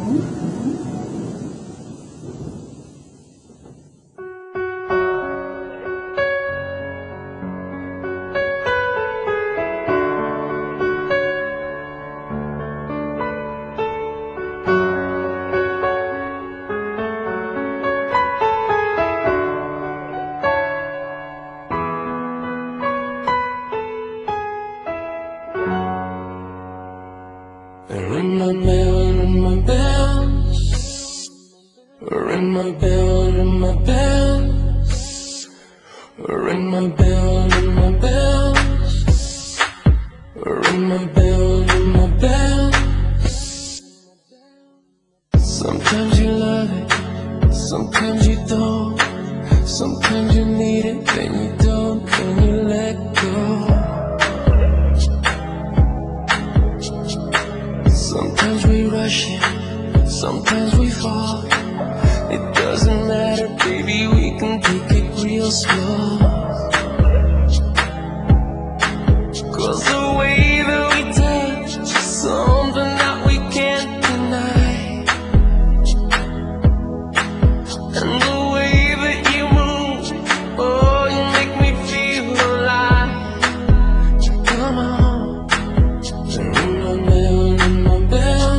Ring my bell, ring my bell. Ring my bell, ring my bell. Ring my bell, ring my bell. Ring my bell, ring my bell. Sometimes you love it, sometimes you don't. Sometimes you need it, then you don't, then you let go. Sometimes we rush it, sometimes we fall. It doesn't matter, baby, we can take it real slow. 'Cause the way that we touch is something that we can't deny. And the way that you move, oh, you make me feel alive. Come on, ring my bell, ring my bell.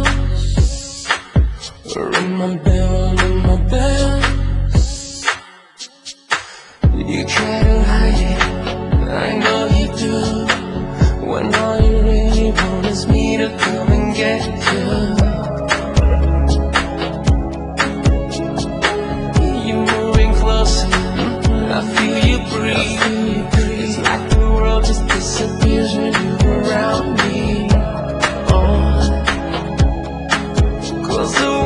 Ring my bell, ring my bell. You try to hide it, I know you do, when all you really want is me to come and get you. You moving closer, I feel you breathe. It's like the world just disappears when you're around me. Oh, 'cause the